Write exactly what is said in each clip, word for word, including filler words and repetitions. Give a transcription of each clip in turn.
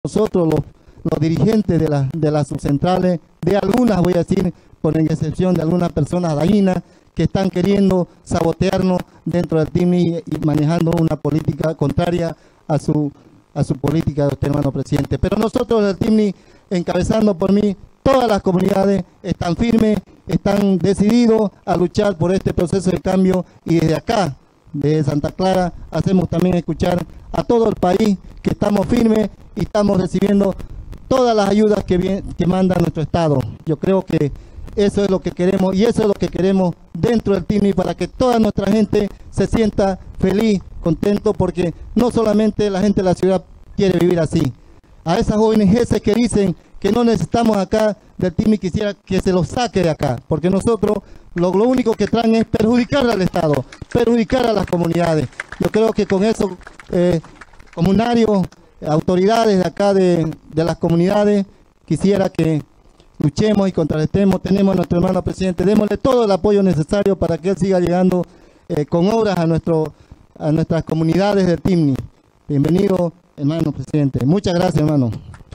nosotros los, los dirigentes de, la, de las subcentrales, de algunas, voy a decir, por excepción de algunas personas dañinas que están queriendo sabotearnos dentro del T I M N I y manejando una política contraria a su, a su política de usted, hermano presidente. Pero nosotros del T I M N I, encabezando por mí, todas las comunidades están firmes, están decididos a luchar por este proceso de cambio, y desde acá, de Santa Clara, hacemos también escuchar a todo el país que estamos firmes y estamos recibiendo todas las ayudas que, bien, que manda nuestro Estado. Yo creo que eso es lo que queremos, y eso es lo que queremos dentro del T I M N I, para que toda nuestra gente se sienta feliz, contento, porque no solamente la gente de la ciudad quiere vivir así. A esas O N Ges que dicen que no necesitamos acá del T I M N I, quisiera que se los saque de acá, porque nosotros lo, lo único que traen es perjudicar al Estado, perjudicar a las comunidades. Yo creo que con eso, eh, comunarios, autoridades de acá de, de las comunidades, quisiera que luchemos y contrarrestemos. Tenemos a nuestro hermano presidente, démosle todo el apoyo necesario para que él siga llegando eh, con obras a, nuestro, a nuestras comunidades del T I M N I. Bienvenido, hermano presidente. Muchas gracias, hermano.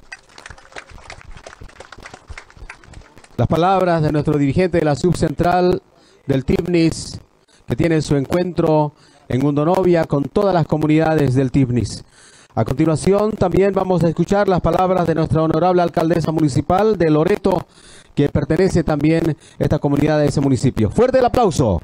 Las palabras de nuestro dirigente de la subcentral del T I M N I S, que tiene su encuentro en Undonovia con todas las comunidades del T I M N I S. A continuación también vamos a escuchar las palabras de nuestra honorable alcaldesa municipal de Loreto, que pertenece también a esta comunidad de ese municipio. Fuerte el aplauso.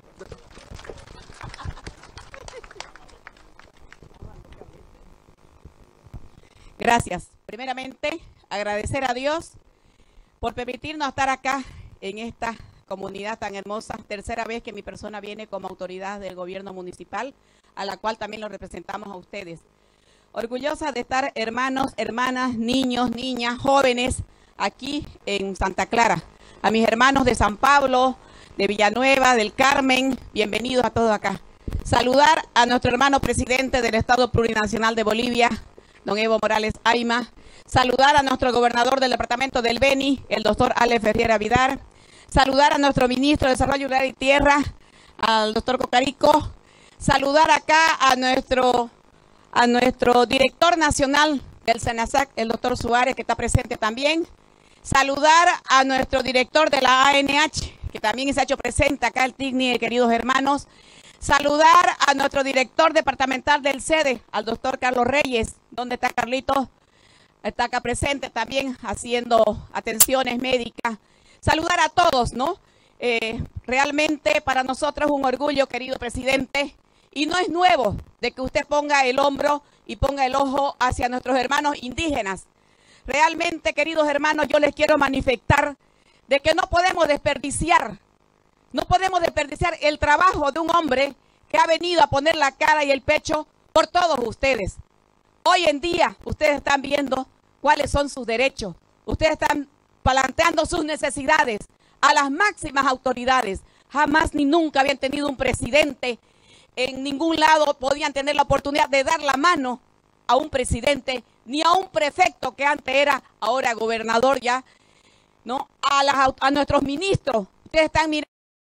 Gracias. Primeramente, agradecer a Dios por permitirnos estar acá en esta comunidad tan hermosa. Tercera vez que mi persona viene como autoridad del gobierno municipal, a la cual también lo representamos a ustedes. Orgullosa de estar, hermanos, hermanas, niños, niñas, jóvenes, aquí en Santa Clara. A mis hermanos de San Pablo, de Villanueva, del Carmen, bienvenidos a todos acá. Saludar a nuestro hermano presidente del Estado Plurinacional de Bolivia, don Evo Morales Ayma. Saludar a nuestro gobernador del departamento del Beni, el doctor Ale Ferreira Vidar. Saludar a nuestro ministro de Desarrollo Rural y Tierra, al doctor Cocarico. Saludar acá a nuestro... a nuestro director nacional del SENASAC, el doctor Suárez, que está presente también. Saludar a nuestro director de la A N H, que también se ha hecho presente acá, el T I C N I, queridos hermanos. Saludar a nuestro director departamental del C E D E, al doctor Carlos Reyes. ¿Dónde está Carlitos? Está acá presente también haciendo atenciones médicas. Saludar a todos, ¿no? Eh, realmente para nosotros es un orgullo, querido presidente. Y no es nuevo de que usted ponga el hombro y ponga el ojo hacia nuestros hermanos indígenas. Realmente, queridos hermanos, yo les quiero manifestar de que no podemos desperdiciar, no podemos desperdiciar el trabajo de un hombre que ha venido a poner la cara y el pecho por todos ustedes. Hoy en día, ustedes están viendo cuáles son sus derechos. Ustedes están planteando sus necesidades a las máximas autoridades. Jamás ni nunca habían tenido un presidente. En ningún lado podían tener la oportunidad de dar la mano a un presidente, ni a un prefecto que antes era, ahora gobernador ya, ¿no? A, las, a nuestros ministros. Ustedes están mirando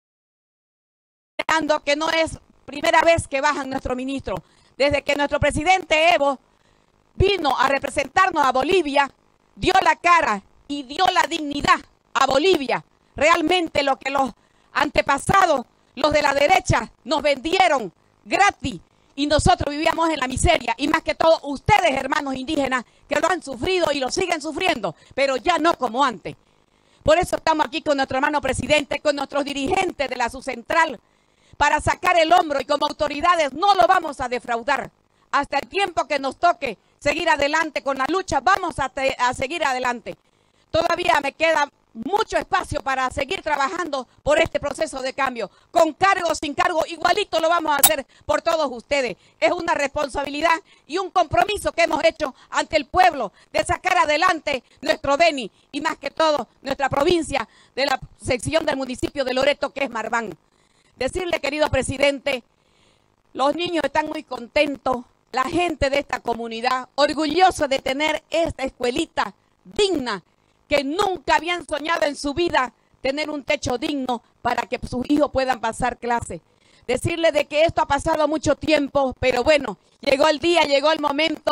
que no es primera vez que bajan nuestro ministro. Desde que nuestro presidente Evo vino a representarnos a Bolivia, dio la cara y dio la dignidad a Bolivia. Realmente lo que los antepasados, los de la derecha, nos vendieron gratis y nosotros vivíamos en la miseria, y más que todo ustedes, hermanos indígenas, que lo han sufrido y lo siguen sufriendo, pero ya no como antes. Por eso estamos aquí con nuestro hermano presidente, con nuestros dirigentes de la subcentral, para sacar el hombro, y como autoridades no lo vamos a defraudar. Hasta el tiempo que nos toque seguir adelante con la lucha, vamos a, a seguir adelante. Todavía me queda mucho espacio para seguir trabajando por este proceso de cambio. Con cargo, sin cargo, igualito lo vamos a hacer por todos ustedes. Es una responsabilidad y un compromiso que hemos hecho ante el pueblo de sacar adelante nuestro Beni y más que todo nuestra provincia de la sección del municipio de Loreto, que es Marván. Decirle, querido presidente, los niños están muy contentos, la gente de esta comunidad orgullosa de tener esta escuelita digna, que nunca habían soñado en su vida tener un techo digno para que sus hijos puedan pasar clase. Decirle de que esto ha pasado mucho tiempo, pero bueno, llegó el día, llegó el momento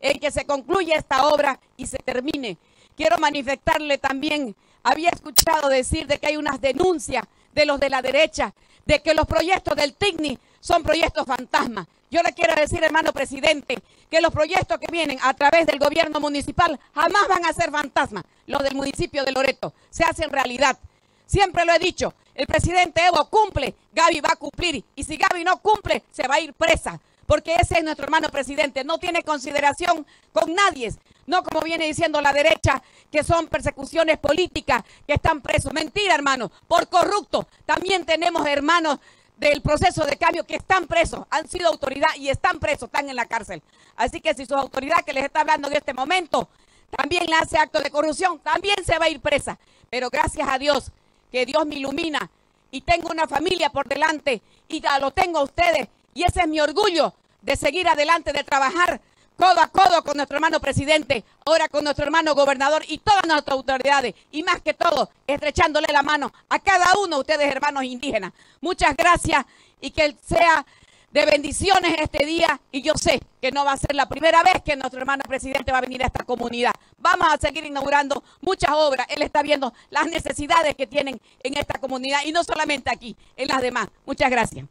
en que se concluya esta obra y se termine. Quiero manifestarle también, había escuchado decir de que hay unas denuncias de los de la derecha, de que los proyectos del T I C N I son proyectos fantasmas. Yo le quiero decir, hermano presidente, que los proyectos que vienen a través del gobierno municipal jamás van a ser fantasmas. Los del municipio de Loreto se hacen realidad. Siempre lo he dicho, el presidente Evo cumple, Gaby va a cumplir. Y si Gaby no cumple, se va a ir presa. Porque ese es nuestro hermano presidente. No tiene consideración con nadie. No como viene diciendo la derecha, que son persecuciones políticas, que están presos. Mentira, hermano, por corrupto. También tenemos hermanos del proceso de cambio que están presos, han sido autoridad y están presos, están en la cárcel. Así que si su autoridad que les está hablando en este momento también le hace acto de corrupción, también se va a ir presa. Pero gracias a Dios, que Dios me ilumina y tengo una familia por delante y ya lo tengo a ustedes. Y ese es mi orgullo de seguir adelante, de trabajar codo a codo con nuestro hermano presidente, ahora con nuestro hermano gobernador y todas nuestras autoridades. Y más que todo, estrechándole la mano a cada uno de ustedes, hermanos indígenas. Muchas gracias y que sea de bendiciones este día. Y yo sé que no va a ser la primera vez que nuestro hermano presidente va a venir a esta comunidad. Vamos a seguir inaugurando muchas obras. Él está viendo las necesidades que tienen en esta comunidad y no solamente aquí, en las demás. Muchas gracias.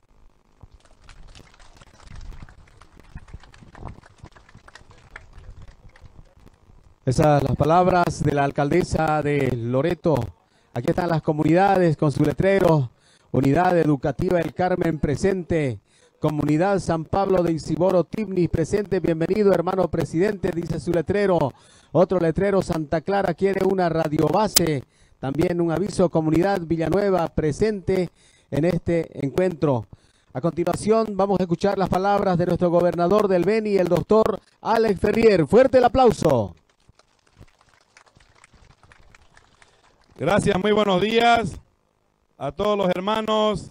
Esas las palabras de la alcaldesa de Loreto. Aquí están las comunidades con su letrero. Unidad Educativa El Carmen presente. Comunidad San Pablo de Isiboro Tibnis presente. Bienvenido, hermano presidente, dice su letrero. Otro letrero, Santa Clara quiere una radiobase. También un aviso, Comunidad Villanueva presente en este encuentro. A continuación vamos a escuchar las palabras de nuestro gobernador del Beni, el doctor Alex Ferrier. Fuerte el aplauso. Gracias, muy buenos días a todos los hermanos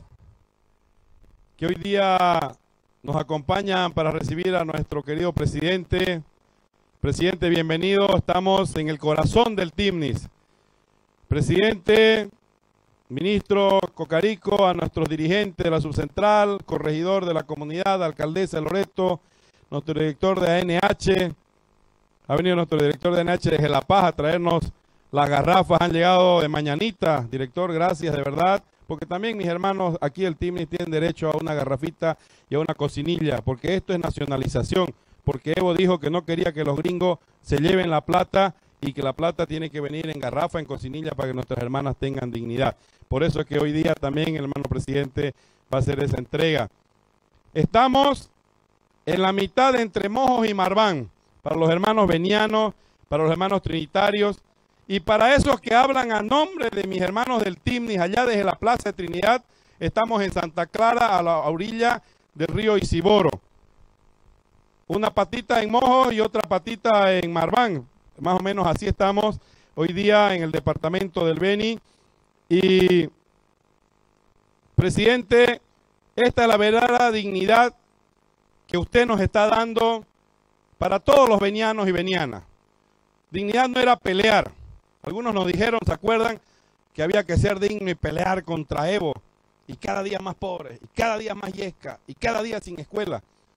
que hoy día nos acompañan para recibir a nuestro querido presidente. Presidente, bienvenido, estamos en el corazón del Tibnis. Presidente, ministro Cocarico, a nuestros dirigentes de la subcentral, corregidor de la comunidad, alcaldesa de Loreto, nuestro director de A N H, ha venido nuestro director de A N H de La Paz a traernos las garrafas, han llegado de mañanita. Director, gracias de verdad, porque también mis hermanos aquí del Tibnis tienen derecho a una garrafita y a una cocinilla, porque esto es nacionalización, porque Evo dijo que no quería que los gringos se lleven la plata y que la plata tiene que venir en garrafa, en cocinilla, para que nuestras hermanas tengan dignidad. Por eso es que hoy día también el hermano presidente va a hacer esa entrega. Estamos en la mitad entre Mojos y Marván, para los hermanos venianos, para los hermanos trinitarios, y para esos que hablan a nombre de mis hermanos del Tibnis, allá desde la Plaza de Trinidad, estamos en Santa Clara, a la orilla del río Isiboro. Una patita en Mojos y otra patita en Marván. Más o menos así estamos hoy día en el departamento del Beni. Y, presidente, esta es la verdadera dignidad que usted nos está dando para todos los venianos y venianas. Dignidad no era pelear. Algunos nos dijeron, ¿se acuerdan? Que había que ser digno y pelear contra Evo. Y cada día más pobres, y cada día más yesca, y cada día sin escuela.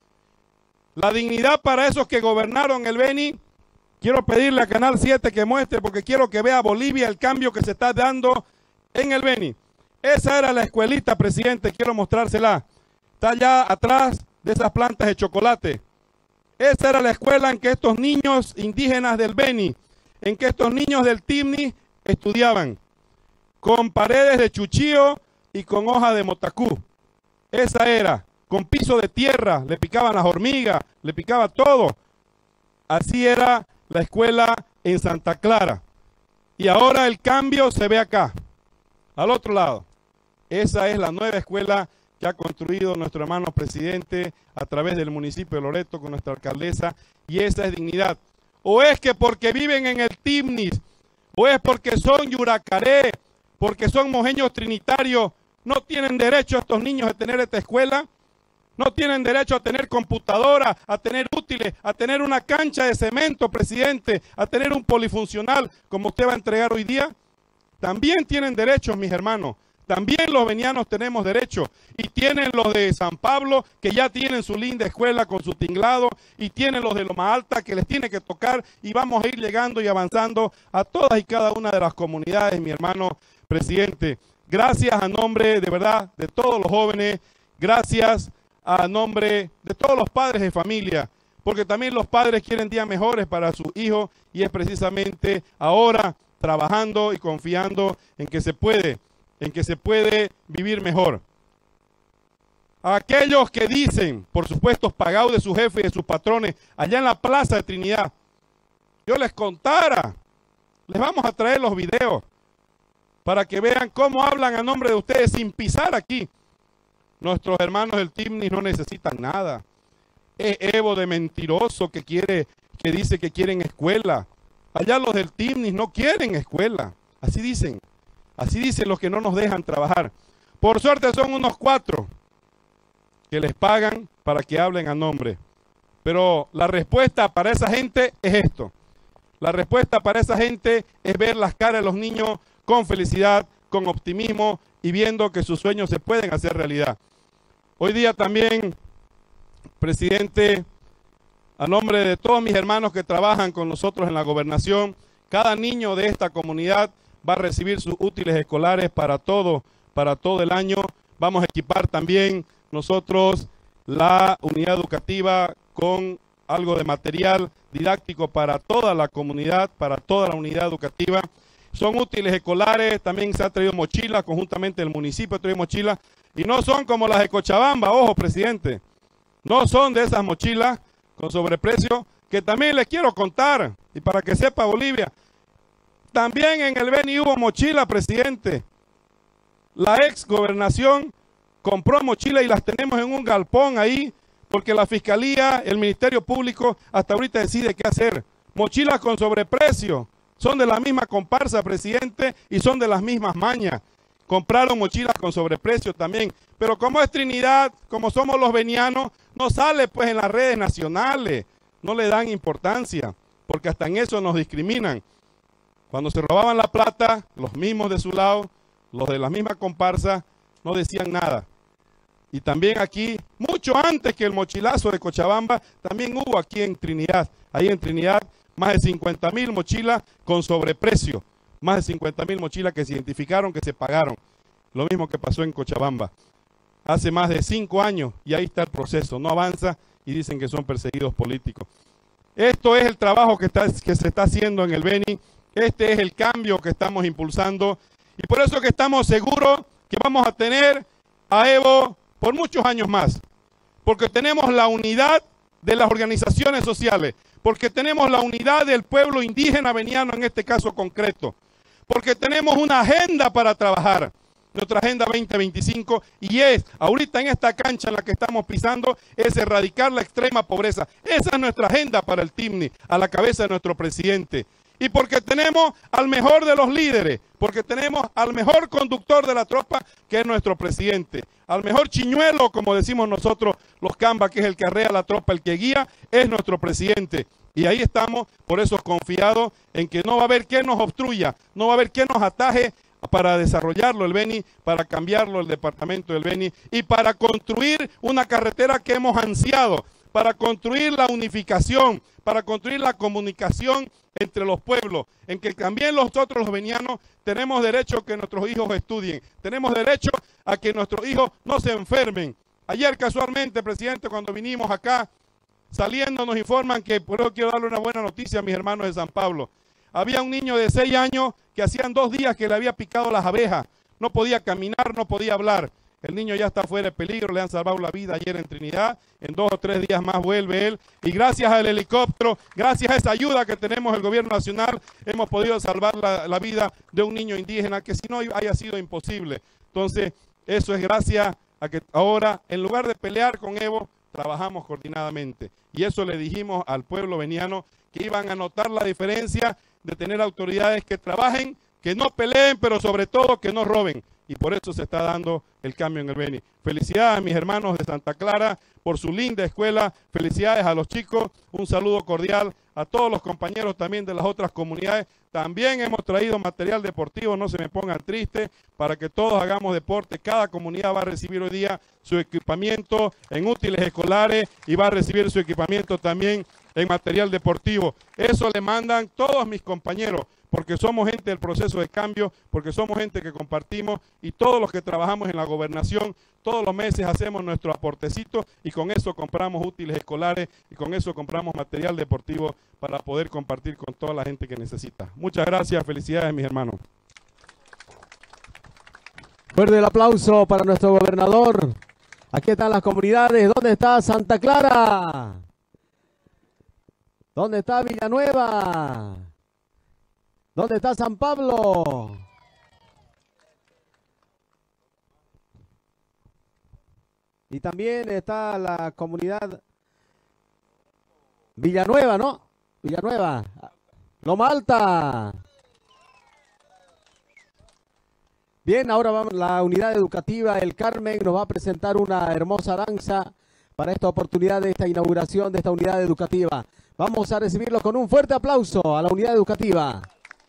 La dignidad para esos que gobernaron el Beni, quiero pedirle a Canal siete que muestre, porque quiero que vea Bolivia el cambio que se está dando en el Beni. Esa era la escuelita, presidente, quiero mostrársela. Está allá atrás de esas plantas de chocolate. Esa era la escuela en que estos niños indígenas del Beni, en que estos niños del Tibnis estudiaban, con paredes de chuchío y con hoja de motacú. Esa era, con piso de tierra, le picaban las hormigas, le picaba todo. Así era la escuela en Santa Clara. Y ahora el cambio se ve acá, al otro lado. Esa es la nueva escuela que ha construido nuestro hermano presidente a través del municipio de Loreto con nuestra alcaldesa, y esa es dignidad. O es que porque viven en el Tibnis, o es porque son yuracaré, porque son mojeños trinitarios, no tienen derecho estos niños a tener esta escuela, no tienen derecho a tener computadora, a tener útiles, a tener una cancha de cemento, presidente, a tener un polifuncional como usted va a entregar hoy día. También tienen derechos, mis hermanos, También los venianos tenemos derecho, y tienen los de San Pablo, que ya tienen su linda escuela con su tinglado, y tienen los de Loma Alta, que les tiene que tocar, y vamos a ir llegando y avanzando a todas y cada una de las comunidades, mi hermano presidente. Gracias a nombre de verdad de todos los jóvenes, gracias a nombre de todos los padres de familia, porque también los padres quieren días mejores para sus hijos, y es precisamente ahora trabajando y confiando en que se puede, en que se puede vivir mejor. A aquellos que dicen, por supuesto, pagados de sus jefes y de sus patrones, allá en la Plaza de Trinidad, yo les contara, les vamos a traer los videos para que vean cómo hablan a nombre de ustedes sin pisar aquí. Nuestros hermanos del Timnis no necesitan nada. Es Evo de mentiroso que quiere, que dice que quieren escuela. Allá los del Timnis no quieren escuela. Así dicen. Así dicen los que no nos dejan trabajar. Por suerte son unos cuatro que les pagan para que hablen a nombre. Pero la respuesta para esa gente es esto. La respuesta para esa gente es ver las caras de los niños con felicidad, con optimismo y viendo que sus sueños se pueden hacer realidad. Hoy día también, presidente, a nombre de todos mis hermanos que trabajan con nosotros en la gobernación, cada niño de esta comunidad va a recibir sus útiles escolares para todo, para todo el año. Vamos a equipar también nosotros la unidad educativa con algo de material didáctico para toda la comunidad, para toda la unidad educativa. Son útiles escolares, también se ha traído mochilas, conjuntamente el municipio trae mochilas, y no son como las de Cochabamba, ojo, presidente. No son de esas mochilas con sobreprecio, que también les quiero contar, y para que sepa Bolivia, también en el Beni hubo mochila, presidente. La ex gobernación compró mochilas y las tenemos en un galpón ahí, porque la Fiscalía, el Ministerio Público, hasta ahorita decide qué hacer. Mochilas con sobreprecio, son de la misma comparsa, presidente, y son de las mismas mañas. Compraron mochilas con sobreprecio también. Pero como es Trinidad, como somos los venianos, no sale pues en las redes nacionales. No le dan importancia, porque hasta en eso nos discriminan. Cuando se robaban la plata, los mismos de su lado, los de la misma comparsa, no decían nada. Y también aquí, mucho antes que el mochilazo de Cochabamba, también hubo aquí en Trinidad. Ahí en Trinidad, más de cincuenta mil mochilas con sobreprecio. Más de cincuenta mil mochilas que se identificaron, que se pagaron. Lo mismo que pasó en Cochabamba. Hace más de cinco años y ahí está el proceso. No avanza y dicen que son perseguidos políticos. Esto es el trabajo que, está, que se está haciendo en el Beni. Este es el cambio que estamos impulsando. Y por eso que estamos seguros que vamos a tener a Evo por muchos años más. Porque tenemos la unidad de las organizaciones sociales. Porque tenemos la unidad del pueblo indígena veniano en este caso concreto. Porque tenemos una agenda para trabajar. Nuestra Agenda veinte veinticinco, y es, ahorita en esta cancha en la que estamos pisando, es erradicar la extrema pobreza. Esa es nuestra agenda para el Timnis, a la cabeza de nuestro presidente. Y porque tenemos al mejor de los líderes, porque tenemos al mejor conductor de la tropa, que es nuestro presidente. Al mejor chiñuelo, como decimos nosotros, los camba, que es el que arrea la tropa, el que guía, es nuestro presidente. Y ahí estamos, por eso confiados en que no va a haber quien nos obstruya, no va a haber quien nos ataje para desarrollarlo el Beni, para cambiarlo el departamento del Beni y para construir una carretera que hemos ansiado, para construir la unificación, para construir la comunicación entre los pueblos, en que también nosotros los venianos tenemos derecho a que nuestros hijos estudien, tenemos derecho a que nuestros hijos no se enfermen. Ayer casualmente, presidente, cuando vinimos acá, saliendo nos informan que, por eso quiero darle una buena noticia a mis hermanos de San Pablo. Había un niño de seis años que hacían dos días que le había picado las abejas. No podía caminar, no podía hablar. El niño ya está fuera de peligro, le han salvado la vida ayer en Trinidad. En dos o tres días más vuelve él. Y gracias al helicóptero, gracias a esa ayuda que tenemos el gobierno nacional, hemos podido salvar la, la vida de un niño indígena que si no haya sido imposible. Entonces, eso es gracias a que ahora, en lugar de pelear con Evo, trabajamos coordinadamente. Y eso le dijimos al pueblo veniano, que iban a notar la diferencia de tener autoridades que trabajen, que no peleen, pero sobre todo que no roben, y por eso se está dando el cambio en el Beni. Felicidades a mis hermanos de Santa Clara por su linda escuela, felicidades a los chicos, un saludo cordial a todos los compañeros también de las otras comunidades. También hemos traído material deportivo, no se me pongan tristes, para que todos hagamos deporte. Cada comunidad va a recibir hoy día su equipamiento en útiles escolares y va a recibir su equipamiento también en material deportivo. Eso le mandan todos mis compañeros, porque somos gente del proceso de cambio, porque somos gente que compartimos, y todos los que trabajamos en la gobernación, todos los meses hacemos nuestro aportecito y con eso compramos útiles escolares y con eso compramos material deportivo para poder compartir con toda la gente que necesita. Muchas gracias, felicidades mis hermanos. Fuerte el aplauso para nuestro gobernador. Aquí están las comunidades. ¿Dónde está Santa Clara? ¿Dónde está Villanueva? ¿Dónde está San Pablo? Y también está la comunidad Villanueva, ¿no? Villanueva. Loma Alta. Bien, ahora vamos, la unidad educativa El Carmen nos va a presentar una hermosa danza para esta oportunidad de esta inauguración de esta unidad educativa. Vamos a recibirlos con un fuerte aplauso a la unidad educativa.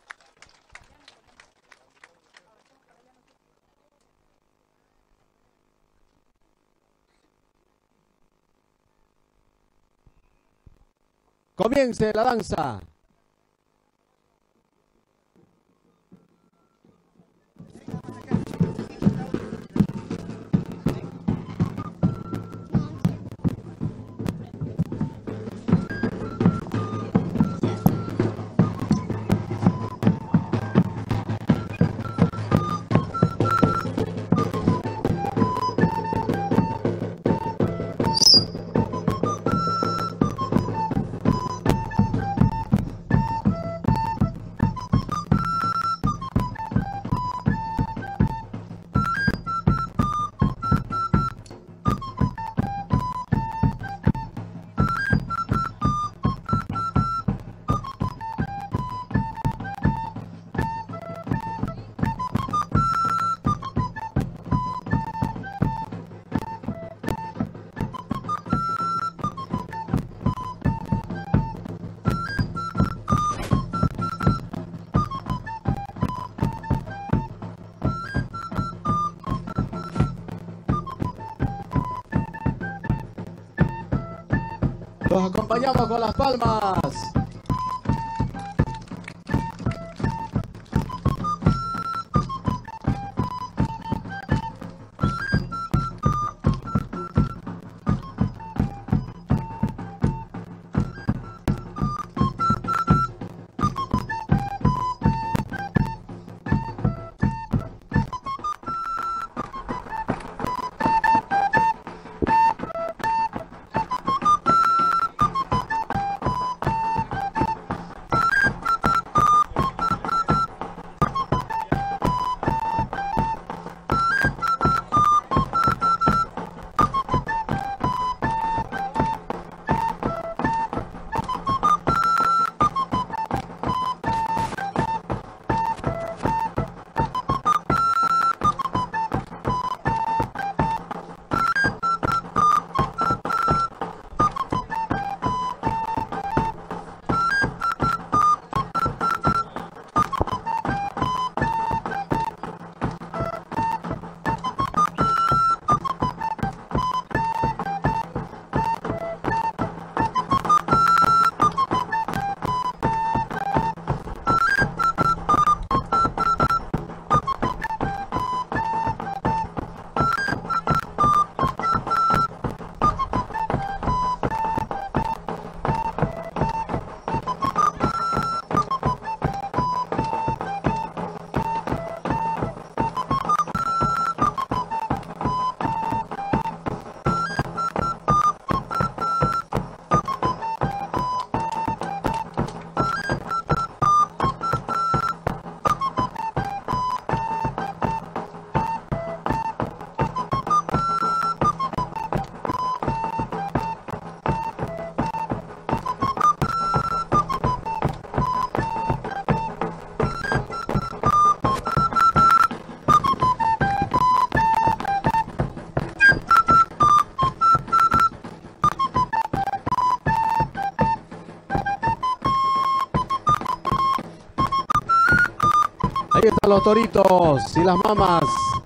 Comience la danza. Los acompañamos con las palmas. Vengan los toritos y las mamas.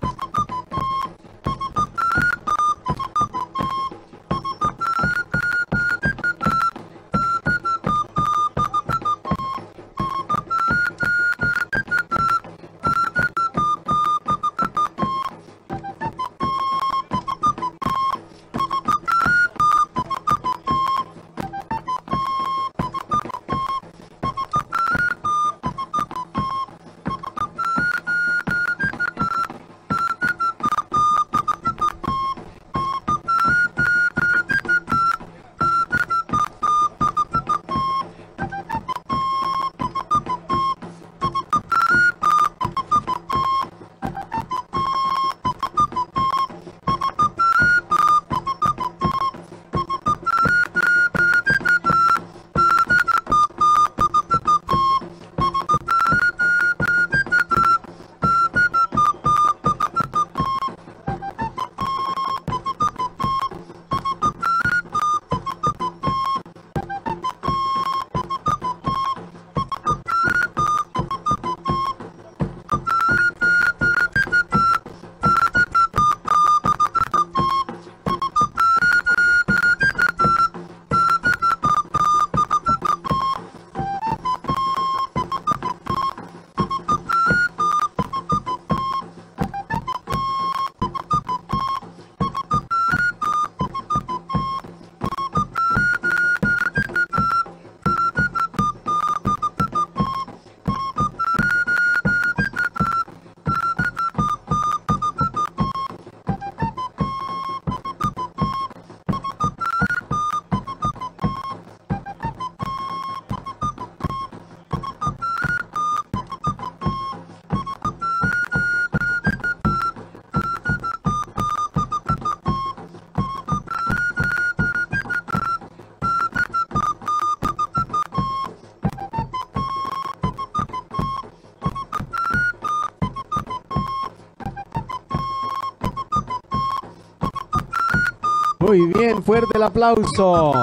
Muy bien, fuerte el aplauso.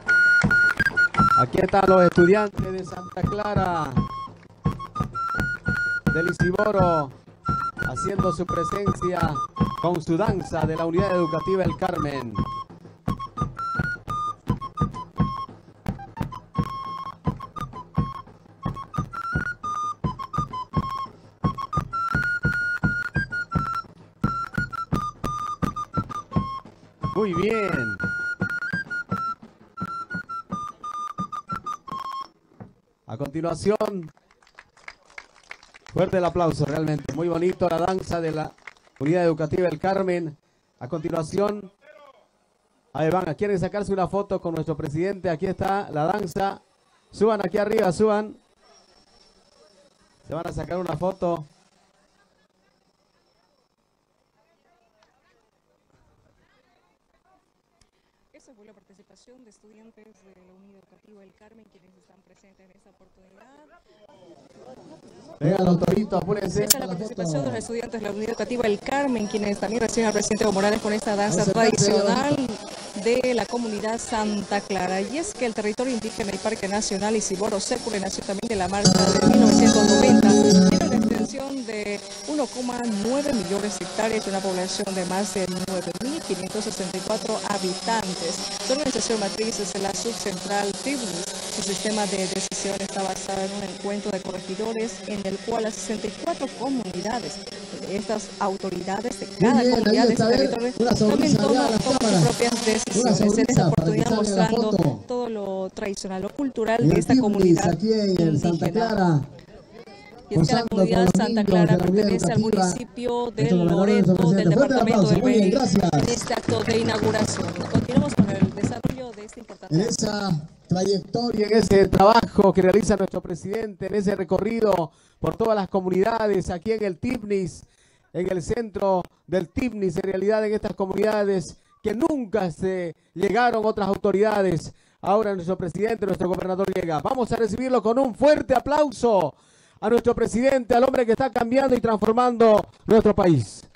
Aquí están los estudiantes de Santa Clara, del Isiboro, haciendo su presencia con su danza de la Unidad Educativa El Carmen. Muy bien. A continuación, fuerte el aplauso, realmente muy bonito la danza de la Unidad Educativa El Carmen. A continuación, ahí van, quieren sacarse una foto con nuestro presidente. Aquí está la danza. Suban aquí arriba, suban. Se van a sacar una foto. Esa fue la participación de estudiantes de la Unidad Educativa El Carmen, quienes están presentes en esta oportunidad. Vengan los toritos, apúrense. Esta es la participación de los estudiantes de la Unidad Educativa El Carmen, quienes también reciben al presidente Evo Morales con esta danza tradicional de la comunidad Santa Clara. Y es que el territorio indígena y Parque Nacional Isiboro Sécule nació también de la marcha de mil novecientos noventa. Tiene una extensión de uno coma nueve millones de hectáreas y una población de más de nueve mil quinientos sesenta y cuatro habitantes. Su organización matriz es la subcentral Tibnis. Su sistema de decisión está basado en un encuentro de corregidores en el cual las sesenta y cuatro comunidades de estas autoridades de cada bien, comunidad de este territorio también toman sus propias decisiones. En esta oportunidad mostrando todo lo tradicional, lo cultural de esta comunidad aquí en el Santa Clara. Y es que la comunidad Santa Clara pertenece al municipio de Loreto, del departamento del Beni, en este acto de inauguración. Continuamos con el desarrollo de este importante. En esa trayectoria, en ese trabajo que realiza nuestro presidente, en ese recorrido por todas las comunidades, aquí en el Tibnis, en el centro del Tibnis, en realidad en estas comunidades que nunca se llegaron otras autoridades. Ahora nuestro presidente, nuestro gobernador llega. Vamos a recibirlo con un fuerte aplauso a nuestro presidente, al hombre que está cambiando y transformando nuestro país.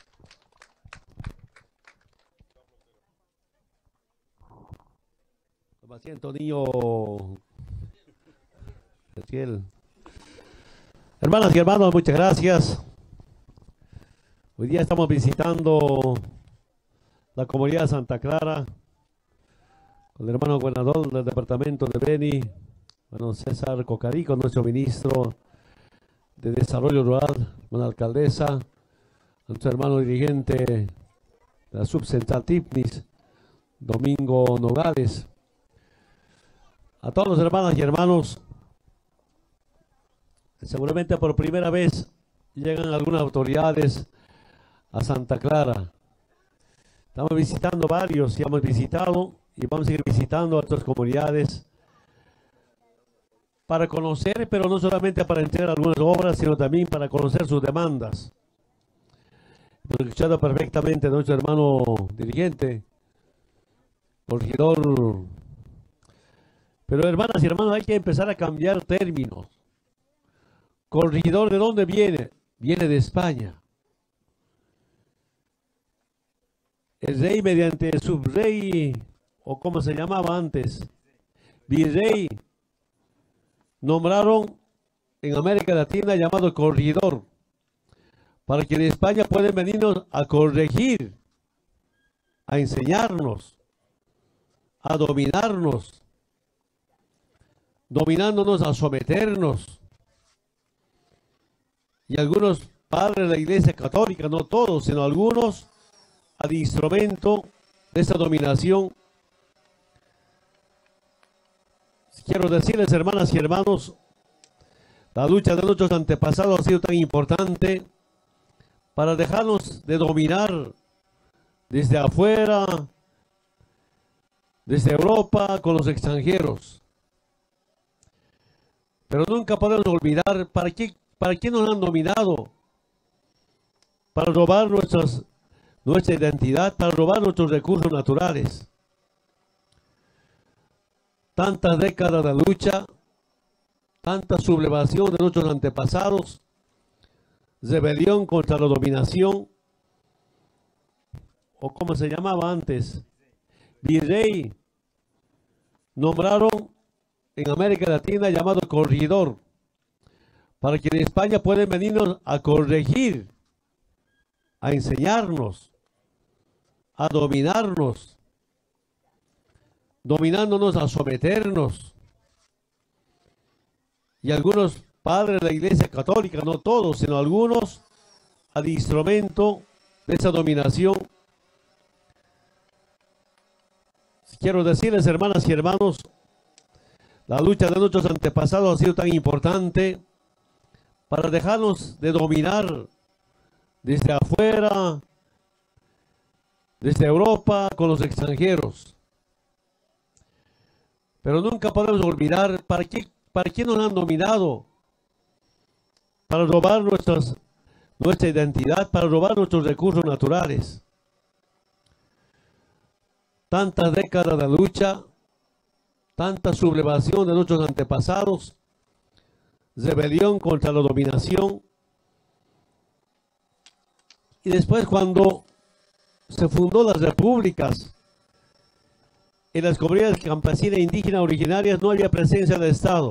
Toma asiento, niño. Hermanas y hermanos, muchas gracias. Hoy día estamos visitando la comunidad de Santa Clara con el hermano gobernador del departamento de Beni, hermano César Cocarico, nuestro ministro de Desarrollo Rural, hermana alcaldesa, nuestro hermano dirigente de la subcentral Tipnis, Domingo Nogales, a todos los hermanas y hermanos. Seguramente por primera vez llegan algunas autoridades a Santa Clara. Estamos visitando varios, ya hemos visitado y vamos a seguir visitando a otras comunidades para conocer, pero no solamente para entregar algunas obras, sino también para conocer sus demandas. Hemos escuchado perfectamente a nuestro hermano dirigente, corregidor. Pero hermanas y hermanos, hay que empezar a cambiar términos. Corregidor, ¿de dónde viene? Viene de España. El rey mediante el subrey, o como se llamaba antes, virrey, nombraron en América Latina llamado corregidor, para que en España pueden venirnos a corregir, a enseñarnos, a dominarnos, dominándonos, a someternos. Y algunos padres de la Iglesia Católica, no todos, sino algunos, al instrumento de esta dominación. Quiero decirles, hermanas y hermanos, la lucha de nuestros antepasados ha sido tan importante para dejarnos de dominar desde afuera, desde Europa, con los extranjeros. Pero nunca podemos olvidar para qué, para qué nos han dominado. Para robar nuestras, nuestra identidad, para robar nuestros recursos naturales. Tantas décadas de lucha, tanta sublevación de nuestros antepasados, rebelión contra la dominación, o como se llamaba antes, virrey, nombraron en América Latina llamado corregidor, para que en España pueden venirnos a corregir, a enseñarnos, a dominarnos, dominándonos, a someternos. Y algunos padres de la Iglesia Católica, no todos, sino algunos, al instrumento de esa dominación. Quiero decirles, hermanas y hermanos, la lucha de nuestros antepasados ha sido tan importante para dejarnos de dominar desde afuera, desde Europa, con los extranjeros. Pero nunca podemos olvidar para qué, para qué nos han dominado. Para robar nuestras, nuestra identidad, para robar nuestros recursos naturales. Tantas décadas de lucha, tanta sublevación de nuestros antepasados, rebelión contra la dominación. Y después, cuando se fundó las repúblicas, en las comunidades campesinas e indígenas originarias no había presencia del Estado.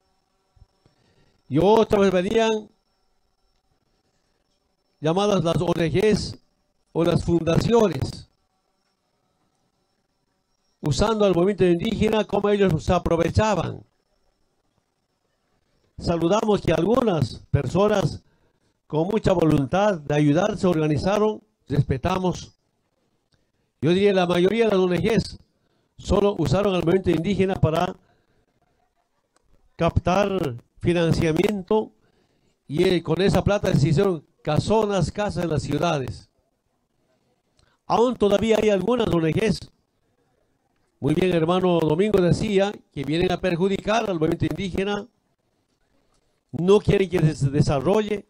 Y otra vez venían llamadas las O N Ges o las fundaciones, usando al movimiento indígena como ellos se aprovechaban. Saludamos que algunas personas con mucha voluntad de ayudar se organizaron, respetamos. Yo diría la mayoría de las O N Ges solo usaron al movimiento indígena para captar financiamiento y eh, con esa plata se hicieron casonas, casas en las ciudades. Aún todavía hay algunas O N Ges. Muy bien, hermano Domingo decía que vienen a perjudicar al movimiento indígena, no quieren que se desarrolle.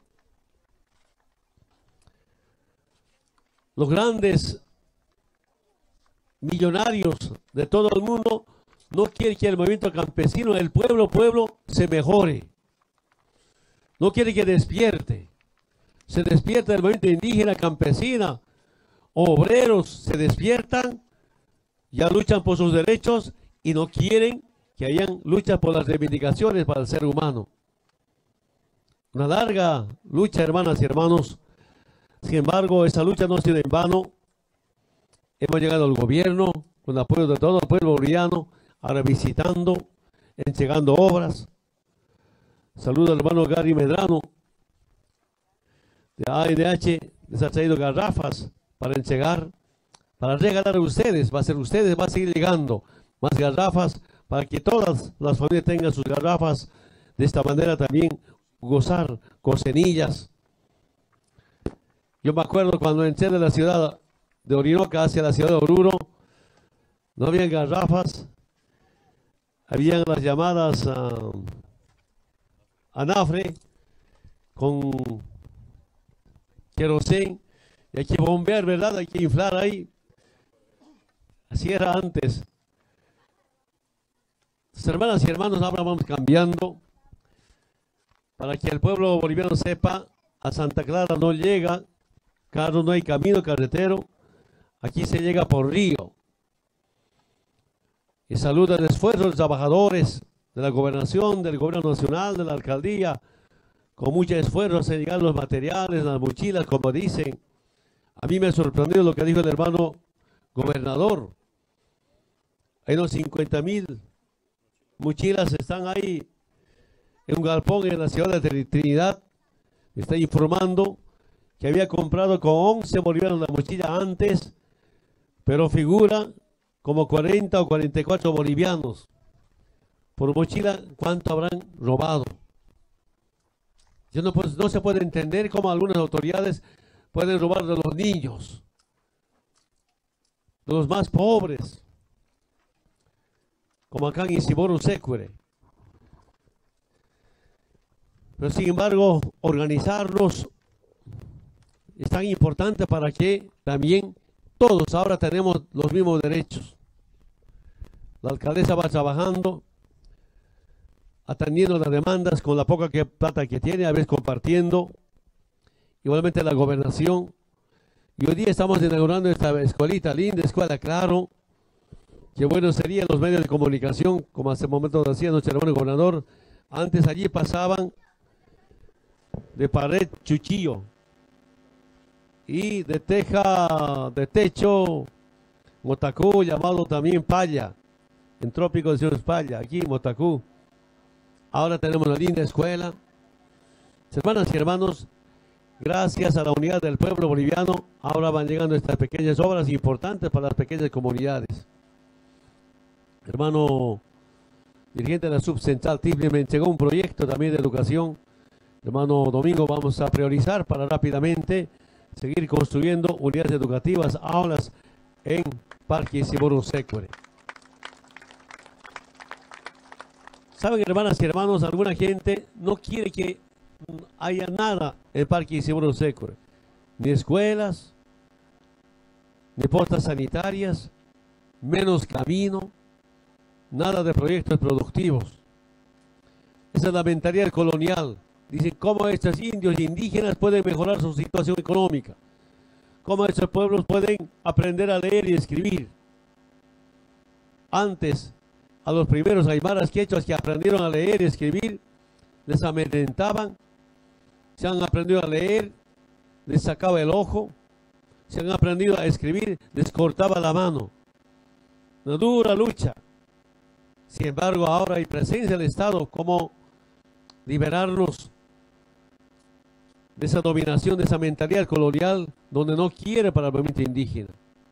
Los grandes millonarios de todo el mundo no quieren que el movimiento campesino, el pueblo, pueblo, se mejore. No quieren que despierte. Se despierta el movimiento indígena, campesina, obreros se despiertan, ya luchan por sus derechos y no quieren que hayan luchas por las reivindicaciones para el ser humano. Una larga lucha, hermanas y hermanos, Sin embargo, esa lucha no ha sido en vano. Hemos llegado al gobierno con el apoyo de todo el pueblo boliviano, ahora visitando, entregando obras. Saludo al hermano Gary Medrano de A N H, les ha traído garrafas para entregar, para regalar a ustedes. Va a ser ustedes, va a seguir llegando más garrafas para que todas las familias tengan sus garrafas. De esta manera también gozar con semillas. Yo me acuerdo cuando entré de la ciudad de Orinoca hacia la ciudad de Oruro, no había garrafas, habían las llamadas uh, anafre con querosén, y hay que bombear, ¿verdad? Hay que inflar ahí. Así era antes. Sus hermanas y hermanos, ahora vamos cambiando para que el pueblo boliviano sepa, a Santa Clara no llega carro, no hay camino carretero, aquí se llega por río. Y saluda el esfuerzo de los trabajadores de la gobernación, del gobierno nacional, de la alcaldía, con mucho esfuerzo se llegan los materiales, las mochilas, como dicen. A mí me ha sorprendido lo que dijo el hermano gobernador. Hay unos cincuenta mil mochilas están ahí en un galpón en la ciudad de Trinidad. Me está informando que había comprado con once bolivianos la mochila antes, pero figura como cuarenta o cuarenta y cuatro bolivianos. Por mochila, ¿cuánto habrán robado? Yo no, pues, no se puede entender cómo algunas autoridades pueden robar de los niños, de los más pobres, como acá en Isiboro Sécure. Pero sin embargo, organizarnos es tan importante para que también todos ahora tenemos los mismos derechos. La alcaldesa va trabajando, atendiendo las demandas con la poca que, plata que tiene, a veces compartiendo. Igualmente la gobernación. Y hoy día estamos inaugurando esta escuelita, linda escuela, claro. Qué bueno sería los medios de comunicación, como hace momento decía nuestro hermano gobernador. Antes allí pasaban de pared chuchillo y de teja, de techo, motacú, llamado también palla. En trópico decimos palla, aquí motacú. Ahora tenemos una linda escuela. Hermanas y hermanos, gracias a la unidad del pueblo boliviano, ahora van llegando estas pequeñas obras importantes para las pequeñas comunidades. Hermano dirigente de la subcentral Tiflis me entregó un proyecto también de educación. Hermano Domingo, vamos a priorizar para rápidamente seguir construyendo unidades educativas, aulas en Parque Isiboro Sécure. Saben, hermanas y hermanos, alguna gente no quiere que haya nada en Parque Isiboro Sécure, ni escuelas, ni postas sanitarias, menos camino, nada de proyectos productivos. Esa es la mentalidad colonial. Dicen cómo estos indios indígenas pueden mejorar su situación económica, cómo estos pueblos pueden aprender a leer y escribir. Antes, a los primeros aymaras quechuas que aprendieron a leer y escribir, les amedrentaban, se han aprendido a leer, les sacaba el ojo, se han aprendido a escribir, les cortaba la mano. Una dura lucha. Sin embargo, ahora hay presencia del Estado, como liberarnos de esa dominación, de esa mentalidad colonial, donde no quiere para el movimiento indígena.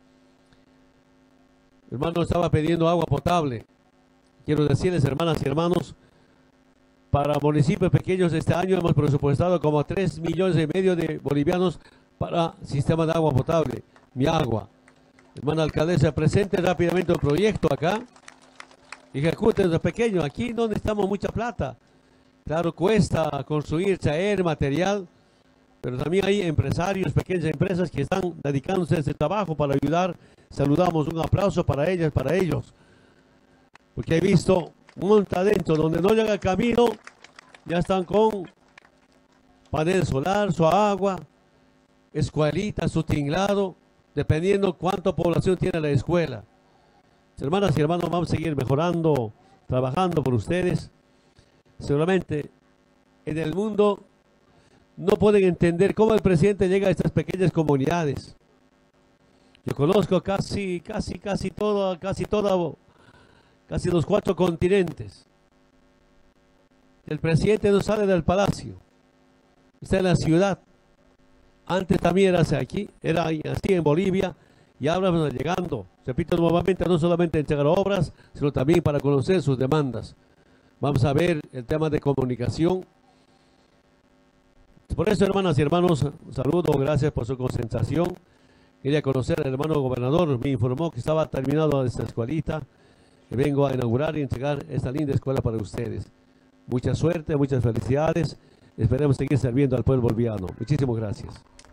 Hermano, estaba pidiendo agua potable. Quiero decirles, hermanas y hermanos, para municipios pequeños este año hemos presupuestado como tres millones y medio de bolivianos para sistema de agua potable, mi agua. Hermana alcaldesa, presente rápidamente el proyecto acá. Ejecuten desde pequeño. Aquí no necesitamos mucha plata. Claro, cuesta construir, traer material, pero también hay empresarios, pequeñas empresas que están dedicándose a este trabajo para ayudar. Saludamos, un aplauso para ellas, para ellos. Porque he visto un monte adentro, donde no llega el camino, ya están con panel solar, su agua, escuelita, su tinglado, dependiendo cuánta población tiene la escuela. Hermanas y hermanos, vamos a seguir mejorando, trabajando por ustedes. Seguramente en el mundo no pueden entender cómo el presidente llega a estas pequeñas comunidades. Yo conozco casi, casi, casi todo, casi todo, casi los cuatro continentes. El presidente no sale del palacio, está en la ciudad. Antes también era así aquí, era así en Bolivia, y ahora van llegando. Repito nuevamente, no solamente entregar obras, sino también para conocer sus demandas. Vamos a ver el tema de comunicación. Por eso, hermanas y hermanos, un saludo, gracias por su concentración. Quería conocer al hermano gobernador, me informó que estaba terminado esta escuelita, que vengo a inaugurar y entregar esta linda escuela para ustedes. Mucha suerte, muchas felicidades, esperemos seguir sirviendo al pueblo boliviano. Muchísimas gracias.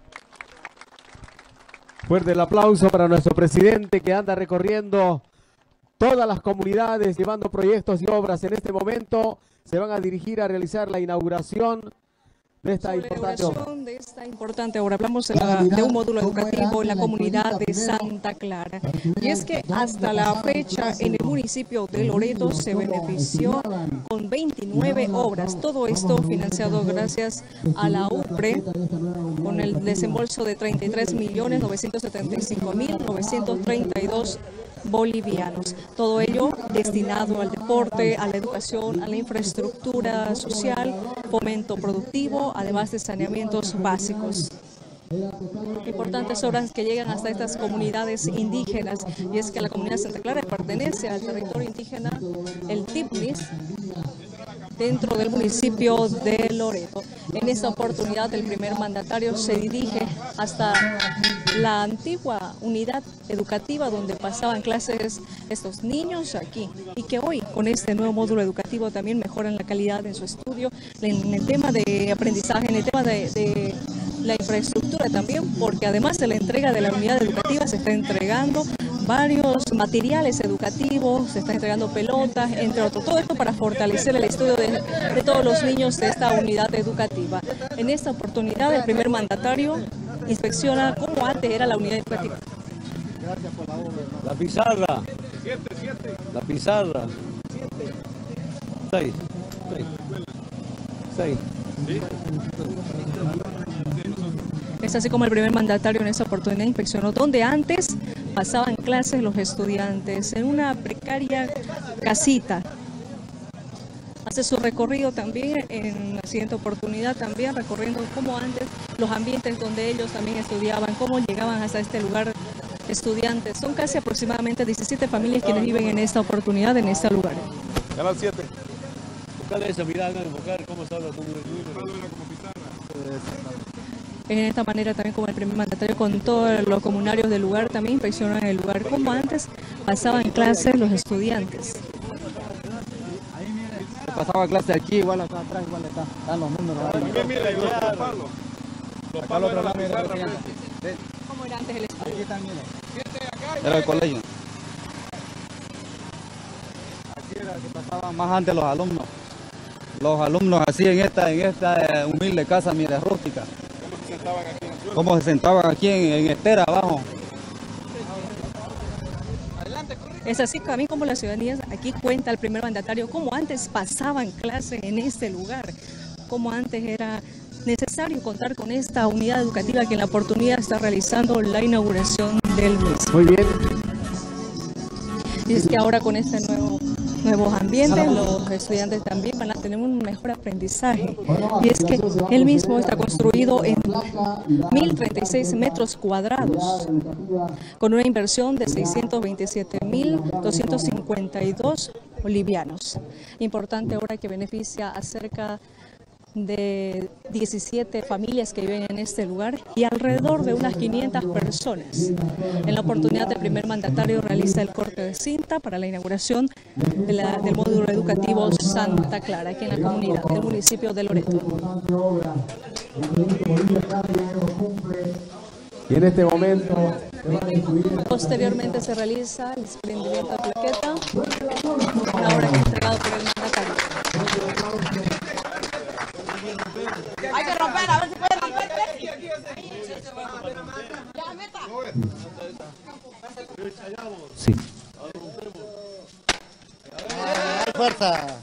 Fuerte el aplauso para nuestro presidente que anda recorriendo todas las comunidades, llevando proyectos y obras. En este momento se van a dirigir a realizar la inauguración de esta importante obra. De esta importante obra. Hablamos de, la, de un módulo educativo en la comunidad de Santa Clara. Y es que hasta la fecha en el municipio de Loreto se benefició con veintinueve obras. Todo esto financiado gracias a la U P R E con el desembolso de treinta y tres millones novecientos setenta y cinco mil novecientos treinta y dos bolivianos. Todo ello destinado al deporte, a la educación, a la infraestructura social, fomento productivo, además de saneamientos básicos. Importantes obras que llegan hasta estas comunidades indígenas, y es que la comunidad de Santa Clara pertenece al territorio indígena, el Tipnis, dentro del municipio de Loreto. En esta oportunidad el primer mandatario se dirige hasta la antigua unidad educativa donde pasaban clases estos niños aquí, y que hoy con este nuevo módulo educativo también mejoran la calidad en su estudio, en el tema de aprendizaje, en el tema de, de la infraestructura también, porque además de la entrega de la unidad educativa se está entregando varios materiales educativos, se está entregando pelotas, entre otros. Todo esto para fortalecer el estudio de, de todos los niños de esta unidad educativa. En esta oportunidad el primer mandatario inspecciona cómo antes era la unidad educativa. Gracias por la obra. La pizarra. La pizarra. Seis. Seis. Seis. Es así como el primer mandatario en esta oportunidad inspeccionó donde antes pasaban clases los estudiantes en una precaria casita. Hace su recorrido también en la siguiente oportunidad, también recorriendo como antes los ambientes donde ellos también estudiaban, cómo llegaban hasta este lugar estudiantes. Son casi aproximadamente diecisiete familias quienes viven en esta oportunidad, en este lugar. Canal siete. Buscar esa mirada, buscar cómo está la comunidad. En esta manera también como el primer mandatario con todos los comunarios del lugar también inspeccionan el lugar, como antes pasaban clases los estudiantes. Pasaba clase aquí, igual acá atrás, igual está, están los números ahí. Mira, mira, los palos. Los palos Acá de la mira, pizarra. ¿Cómo era antes el estudio? aquí están, mira. Era el colegio. Aquí era que pasaban más antes los alumnos. Los alumnos así en esta, en esta eh, humilde casa, mira, rústica. ¿Cómo se sentaban aquí en, en estera abajo? Es así también como la ciudadanía, aquí cuenta el primer mandatario cómo antes pasaban clases en este lugar, cómo antes era necesario contar con esta unidad educativa que en la oportunidad está realizando la inauguración del mismo. Muy bien. Y es que ahora con este nuevo nuevos ambientes, los estudiantes también van a tener un mejor aprendizaje. Y es que él mismo está construido en mil treinta y seis metros cuadrados, con una inversión de seiscientos veintisiete mil doscientos cincuenta y dos bolivianos. Importante obra que beneficia a cerca de diecisiete familias que viven en este lugar y alrededor de unas quinientas personas. En la oportunidad, el primer mandatario realiza el corte de cinta para la inauguración de la, del módulo educativo Santa Clara, aquí en la comunidad del municipio de Loreto. Y en este momento, posteriormente se realiza el desprendimiento de plaqueta, una obra que es entregado por el mandatario. Hay que romper, a ver si puede romper. sí. ¡Fuerza!